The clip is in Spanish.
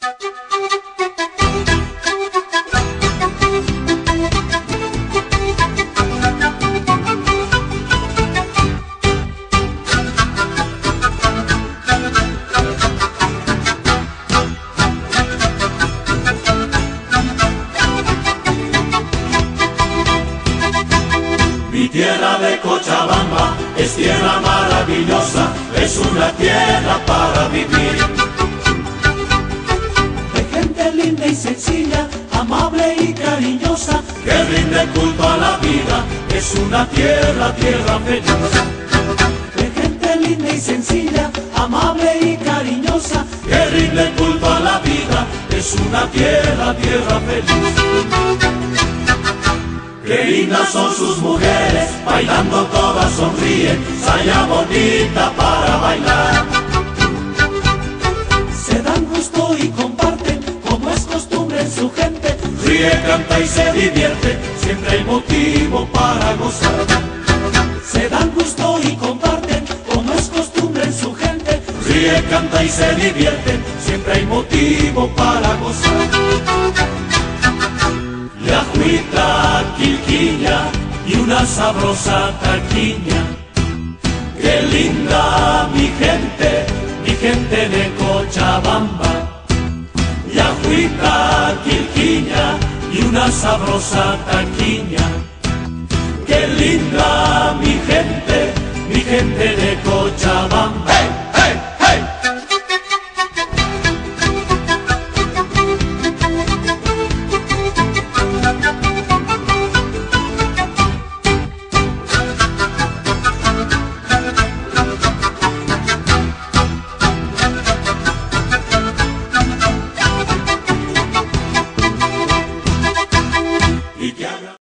Mi tierra de Cochabamba es tierra maravillosa, es una tierra para vivir. De gente linda y sencilla, amable y cariñosa, Que rinde culto a la vida, es una tierra, tierra feliz. de gente linda y sencilla, amable y cariñosa, Que rinde culto a la vida, es una tierra, tierra feliz. Qué lindas son sus mujeres, bailando todas sonríen, saya bonita para bailar. se dan gusto y comparten, como es costumbre en su gente. Ríe, canta y se divierte, siempre hay motivo para gozar. Se dan gusto y comparten, como es costumbre en su gente. Ríe, canta y se divierte, siempre hay motivo para gozar. Yacuita, quilquilla y una sabrosa taquiña. Qué linda mi gente de Cochabamba. Yacuita, quilquilla y una sabrosa taquiña. Qué linda mi gente de Cochabamba.